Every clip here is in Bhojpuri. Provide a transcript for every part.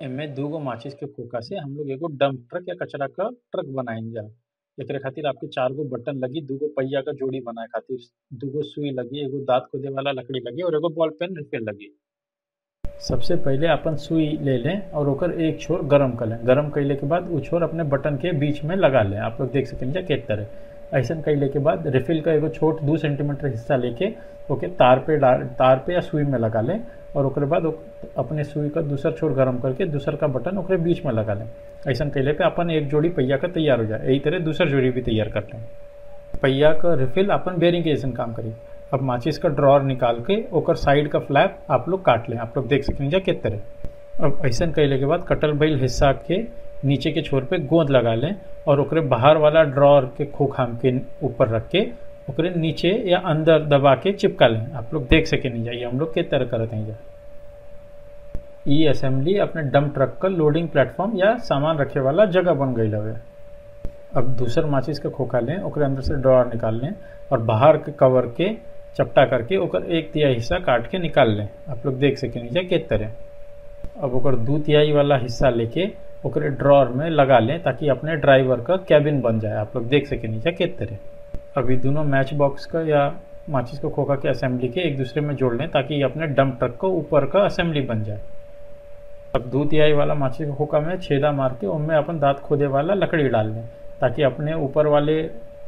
एमे दूगो माचिस के खोखा से हम लोग एगो डंप ट्रक या कचरा का ट्रक बनाईल जा। एकरे खातिर आपके 4 गो बटन लगी, 2 गो पहिया का जोड़ी बनाए खातिर, 2 गो सुई लगी, एगो दांत खोदे वाला लकड़ी लगी और एगो बॉल पेन रिफिल लगी। सबसे पहले अपन सुई ले लें और ओकर एक छोर गरम कर लें। गरम कैले के बाद वो छोर अपने बटन के बीच में लगा लें। आप लोग देख सकेंगे किस तरह। ऐसा कैले के बाद रिफिल का एगो छोट 2 सेंटीमीटर हिस्सा लेके ओके तार पे या सुई में लगा लें और ओकरे बाद अपने सुई का दूसर छोर गरम करके दूसर का बटन ओकरे बीच में लगा लें। ऐसा कैले पे अपन एक जोड़ी पहिया का तैयार हो जाए। यही तरह दूसर जोड़ी भी तैयार कर लें। पहिया का रिफिल अपन बेरिंग के जैसन काम करी। अब माचिस का ड्रॉर निकाल के ओकर साइड का फ्लैप आप लोग काट लें। आप लोग देख सकेंगे किस तरह। अब ऐसा कैले के बाद कटल भइल हिस्सा के नीचे के छोर पे गोंद लगा लें और ओकरे बाहर वाला ड्रॉर के खोखा के ऊपर रख के ओकरे नीचे या अंदर दबा के चिपका लें। आप लोग देख सकेंगे ये हम लोग किस तरह करते हैं। ई असेंबली अपने डंप ट्रक का लोडिंग प्लेटफॉर्म या सामान रखे वाला जगह बन गई हवे। अब दूसर माचिस का खोखा लें, ओकरे अंदर से ड्रॉर निकाल लें और बाहर के कवर के चपटा करके ओकर 1/3 हिस्सा काट के निकाल लें। आप लोग देख सकेंगे किस तरह। अब ओकर 2/3 वाला हिस्सा लेके ओकरे ड्रॉर में लगा लें ताकि अपने ड्राइवर का कैबिन बन जाए। आप लोग देख सकेंगे किस तरह। अभी दोनों मैच बॉक्स का या माचिस का खोखा के असेंबली के एक दूसरे में जोड़ लें ताकि ये अपने डंप ट्रक को ऊपर का असेंबली बन जाए। अब 2/3 वाला माचिस का खोखा में छेदा मार के उनमें अपन दांत खोदे वाला लकड़ी डाल लें ताकि अपने ऊपर वाले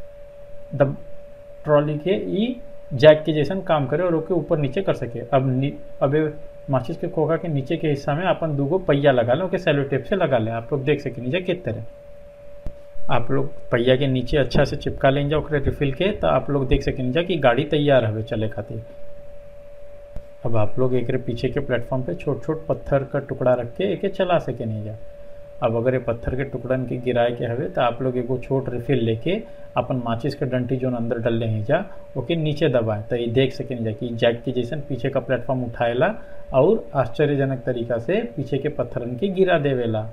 ट्रॉली के ई जैक के जैसन काम करे और ओके ऊपर नीचे कर सके। अब माचिस के खोखा के नीचे के हिस्सा में अपन 2 गो पहिया लगा लें, ओके सेलो टेप से लगा लें। आप लोग देख सके नीचे किस तरह। आप लोग पहिया के नीचे अच्छा से चिपका लेंगे ओकरे रिफिल के, तो आप लोग देख सकेंगे कि गाड़ी तैयार हवे चले खातिर। अब आप लोग एक पीछे के प्लेटफॉर्म पे छोट छोट पत्थर का टुकड़ा रख के एके चला सके नहीं जा। अब अगर ये पत्थर के टुकड़न के गिराए के हवे तो आप लोग एगो छोट रिफिल लेके अपन माचिस के डंटी जो अंदर डले हैं जा ओके नीचे दबाए तो ये देख सकें जा कि जैक के जैसन पीछे का प्लेटफॉर्म उठाएला और आश्चर्यजनक तरीका से पीछे के पत्थरन के गिरा देवेला।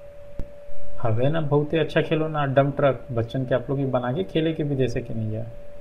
हवे ना बहुते अच्छा खेलो ना डंप ट्रक। बच्चन के आप लोग बना के खेले के भी दे सके नहीं जा।